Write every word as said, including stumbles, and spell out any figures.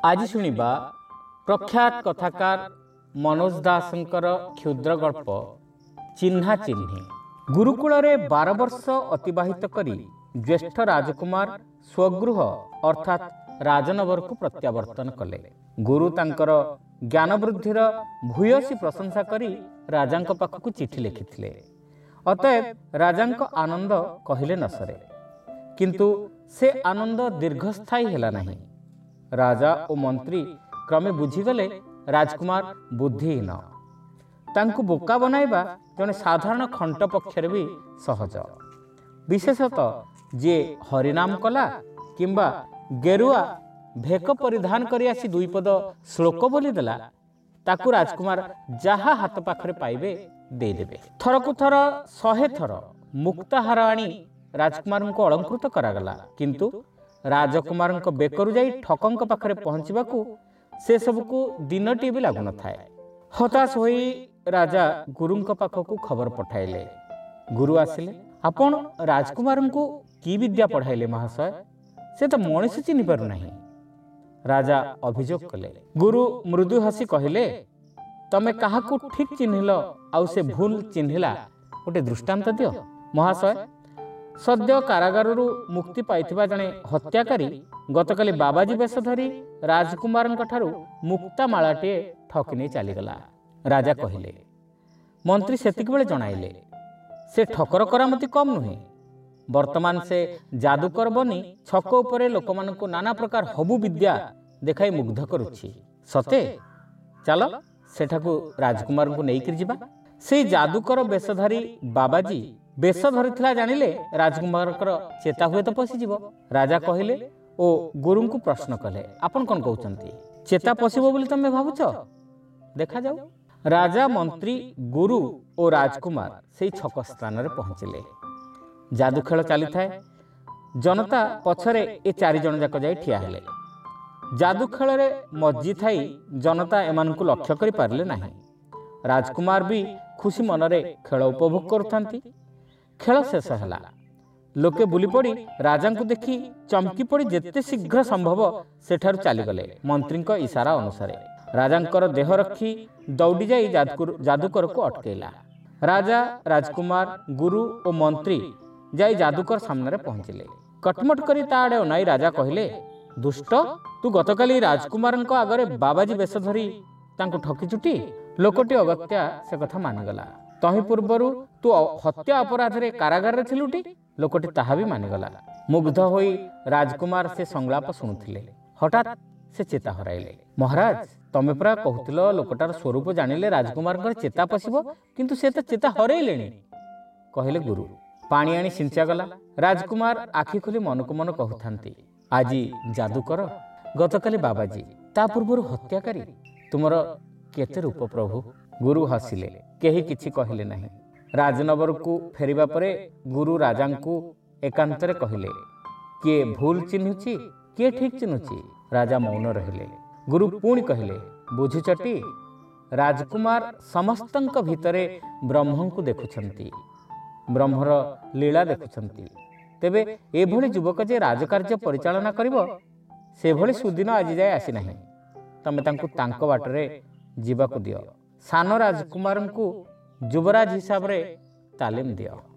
आज शुणिबा प्रख्यात कथाकार मनोज दासंकर क्षुद्र गल्प चिन्हा चिन्ही। गुरुकुल बार वर्ष अतिबाहित करी ज्येष्ठ राजकुमार स्वगृह अर्थात राजनगर को प्रत्यावर्तन कले। गुरु तांकर ज्ञान वृद्धिर भूयसी प्रशंसा करी राजांक पाखकु चिठी लिखिथिले। अतएव राजांक आनंद कहिले न सरे, किंतु से आनंद दीर्घस्थायी हेला नहीं। राजा और मंत्री क्रमे बुझीगले राजकुमार बुद्धिहीन, तांकु बोका बनाइबा जने साधारण खंट पक्षर भी सहज। विशेषतः जे हरिनाम कला किंबा गेरुआ भेक परिधान करी आसी दुई पद श्लोक बोली देला, ताकु राजकुमार जहा हाथ पाखरे पाइबे दे देबे। थरकु थर शहे थर मुक्ताहार आनी राजकुमार को अलंकृत करागला, किंतु राजकुमार बेकरु जाई ठकंक पाखरे पहुंचबाकू से सबको दिनटी भी लागु न थाए। हताश होई राजा गुरुंक पाखकू खबर पठाइले। गुरु आसिले। आपण राजकुमार को की विद्या पढ़ाइले महाशय? से तो मनीष चिन्ह पारु नहीं। राजा अभियोग कले। गुरु मृदु हसी कहिले, तमे काहाकू ठीक चिन्हिल आउ से भूल चिन्हिला गोटे दृष्टांत दियो। महाशय, सद्य कारागारु मुक्ति पाइथिबा जने हत्याकारी गतकाली बाबाजी बेश धरी राजकुमार मुक्ता मालाटे ठकने चलीगला। राजा कहिले। मंत्री सेतिक बेले जणाइले, से ठकर करामती कम नुहे। वर्तमान से जादूकर बनी छक उपरे लोकमानंकु नाना प्रकार हबु विद्या देखाई मुग्ध करुछि। सते चलो सेठाकु राजकुमार को नेइकिर जिबा। से जादूकर बेशधारी बाबाजी बेश धरिथिला जानिले राजकुमार चेता हुए तो पशिजिब। राजा कहिले ओ गुरु को प्रश्न कले, आपण कौन कहउचंती? चेता पशिबो बोली तमे भाबुछ? देखा जाऊ। राजा मंत्री गुरु और राजकुमार से छक स्थान रे पहुंचिले। जादू खेल चली थाए। जनता पछरे ए चारि जन जाक जाई ठिया हेले। जादू खेल रे मज्जी थाई जनता एमानकु लक्ष्य करि पारले नाही। राजकुमार भी खुशी मनरे खेल उपभोग करथांती। खेल शेष है। लोके बुली पड़ी राजा को देखी चमकी पड़ी जेते शीघ्र संभव सेठारु चलीगले। मंत्री इशारा अनुसार राजांकर देह रखी दौड़ी जाई जादूकर को अटकेला। राजा, राजकुमार, गुरु और मंत्री जाई जादूकर सामने पहुंचिले। कटमट करी ता आड़े अनाई राजा कहिले, दुष्ट, तू गतकाली राजकुमार आगरे बाबाजी बेश धरी तांको ठकी चुटी। लोकटी अगत्या से कथा मानिगला। तही पूर्वरु तू हत्या अपराध रे कारागार रे थिलुटी। लोकटी ताहा भी मानिगला। मुग्ध होई राजकुमार से संलाप शुणुथिले। हठात से चेता हराइले। महाराज, तमे परा कहूतिलो लोकटार स्वरूप जानिले राजकुमार चेता पशिबो, किंतु से तो चेता हरैलेनी, कहिले गुरु। पानी आनी सिंचा गला। राजकुमार आखि खोली मन को मन कहउथांती, आजी जादूकर, गतकाली बाबाजी, ता पूर्वरु हत्याकारी, तुमर केते रूप प्रभु। गुरु हसिले। केही किछि कहिले नहीं। राजनगर को फेरिबा परे गुरु राजा को एकांतरे कहिले, किए भूल चिन्हुछि किए ठीक चिन्हुछि? राजा मौन रहिले। गुरु पुणी कहिले, बुझिचटी, राजकुमार समस्तंक भितरे ब्रह्म को देखुछंती, ब्रह्मर लीला देखुछंती। तेबे एभली युवक जे राजकार्य परिचालना करिवो, से भली सुदिन आज जाय आसी नाही। तमे तांकु तांको बाटरे जीवाकु दियो। सान राजकुमार को युवराज हिसाब रे तालीम दियो।